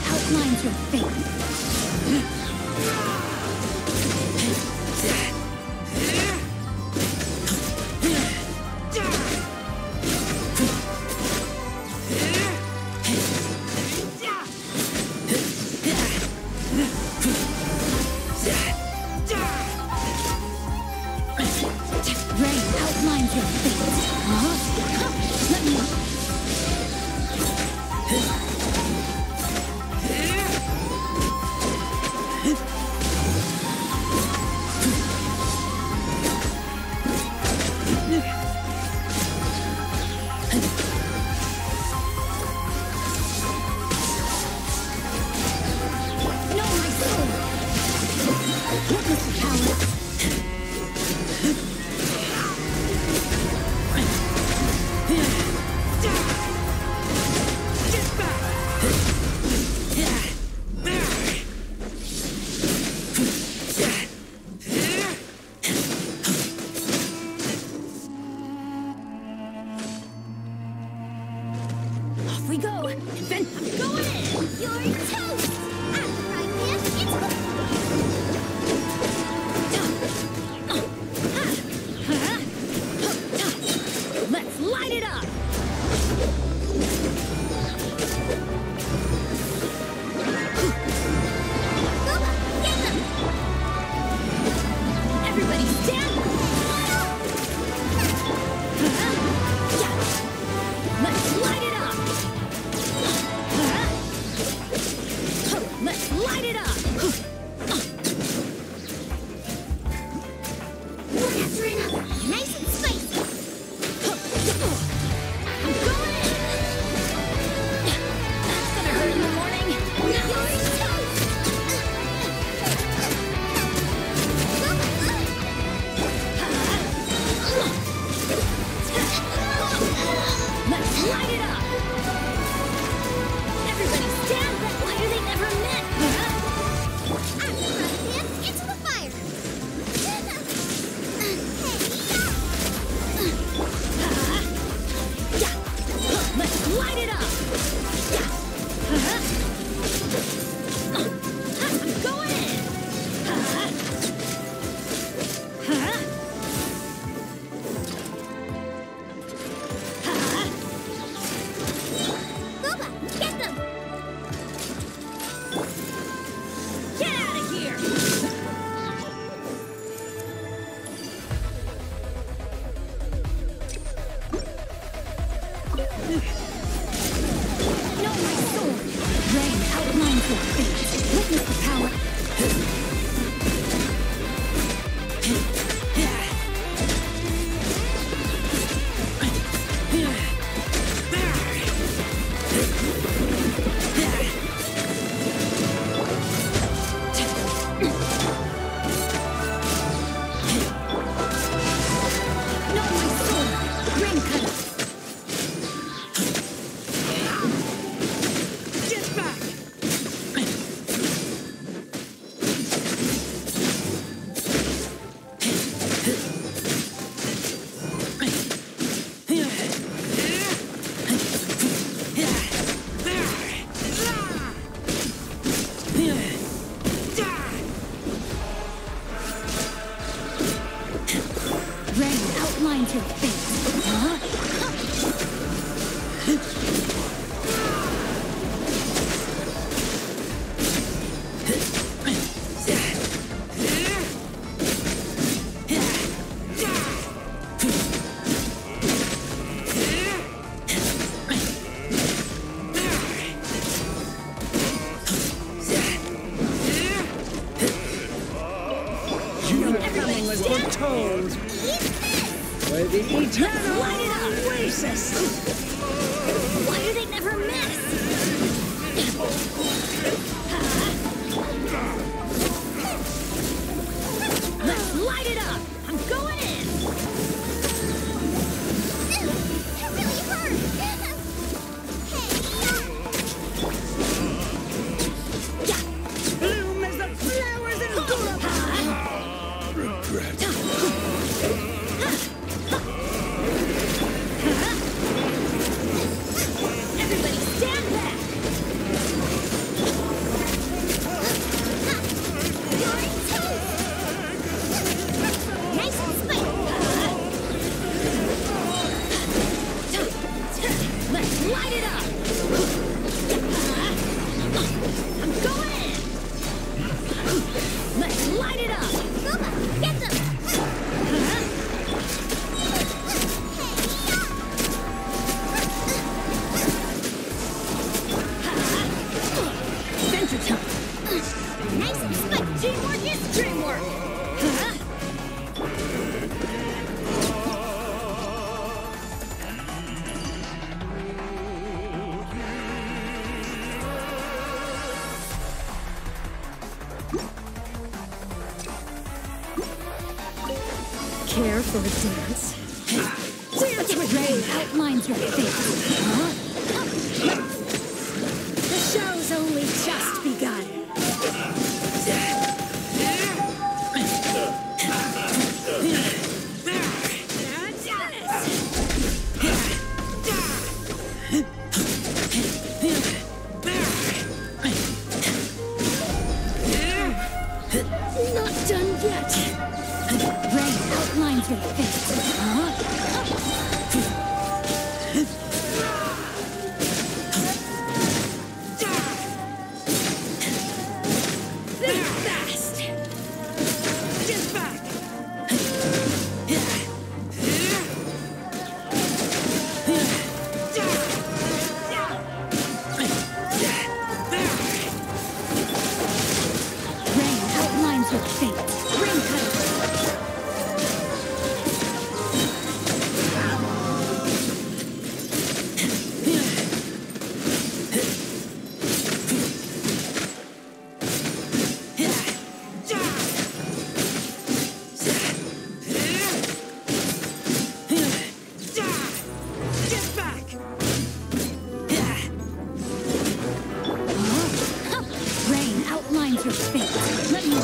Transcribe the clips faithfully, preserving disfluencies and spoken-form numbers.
outlines your fate. Rain outlines your fate. Huh? Let me... No, my soul! Witness the power. Off we go! Then I'm going in! You're toast! After I dance, it's Let's light it up! Gooba, get them! Everybody stand! Let's light it up! Let's light it up! One after another, nice and spicy! I'm going in! That's gonna hurt in the morning! You're toast! Let's light it up! Everybody stand! Why do they never met? After I dance, into the fire! Yeah. Let's light it up! Yeah. I'm going in! Gooba, get them! Get out of here! No, my sword! Rain outlines your fate. Witness the power. No, my sword! Rain cutter. Get back! Rain outlines your fate. Huh? You Everybody coming with stand. the toes, Eat this! where the eternal Light it up. oasis. Why do they never miss? Let's light it up! I'm going in! It really hurt! Hey! Bloom as the flowers in Gulabad. Regret. Adventure time! Nice and spike. Teamwork is dreamwork. Huh? Care for a dance? Dance with rain outlines your fate. Huh? The show's only just begun. Not done yet. Rain outlines your fate. Huh? Think fast. Get back. Rain outlines your fate. Rain cutter. Get back! Rain outlines your fate. Let me...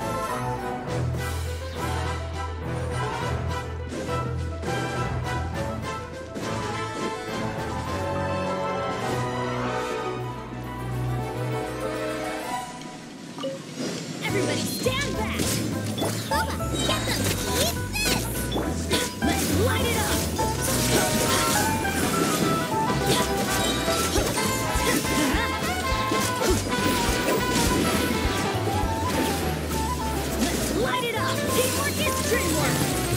Everybody stand back. Boba, get them. Eat this. Let's light it up! Let's light it up! Teamwork is dreamwork.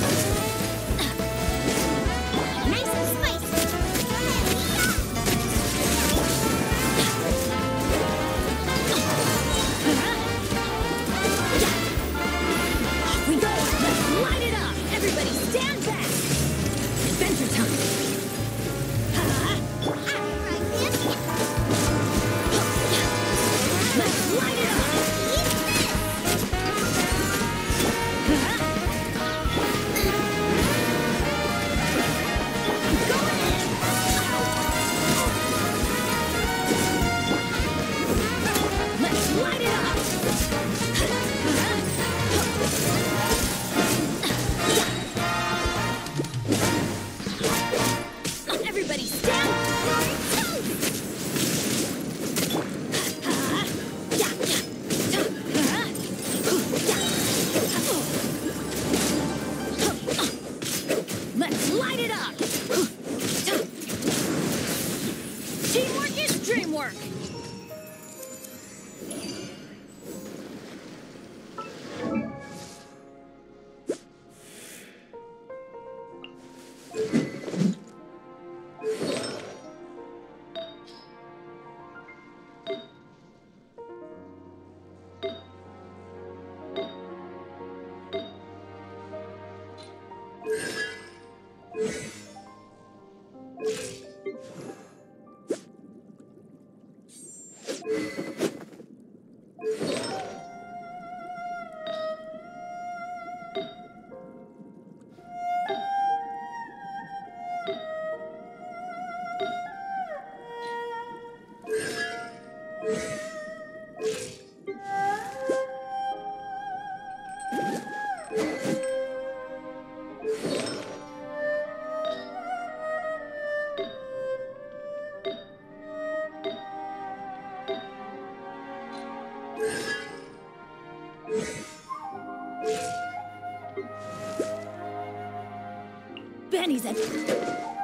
Nice and spicy. Off we go! Let's light it up! Everybody stand back. Adventure time! Let's light it up! Let's light it up! Everybody stand. Let's light it up! Teamwork is dreamwork. Benny's at...